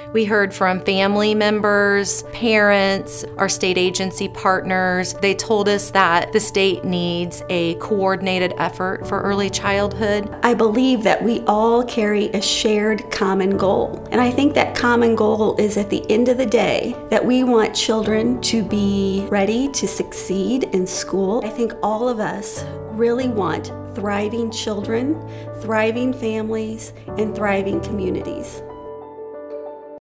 We heard from family members, parents, our state agency partners. They told us that the state needs a coordinated effort for early childhood. I believe that we all carry a shared common goal. And I think that common goal is at the end of the day that we want children to be ready to succeed in school. I think all of us really want thriving children, thriving families, and thriving communities.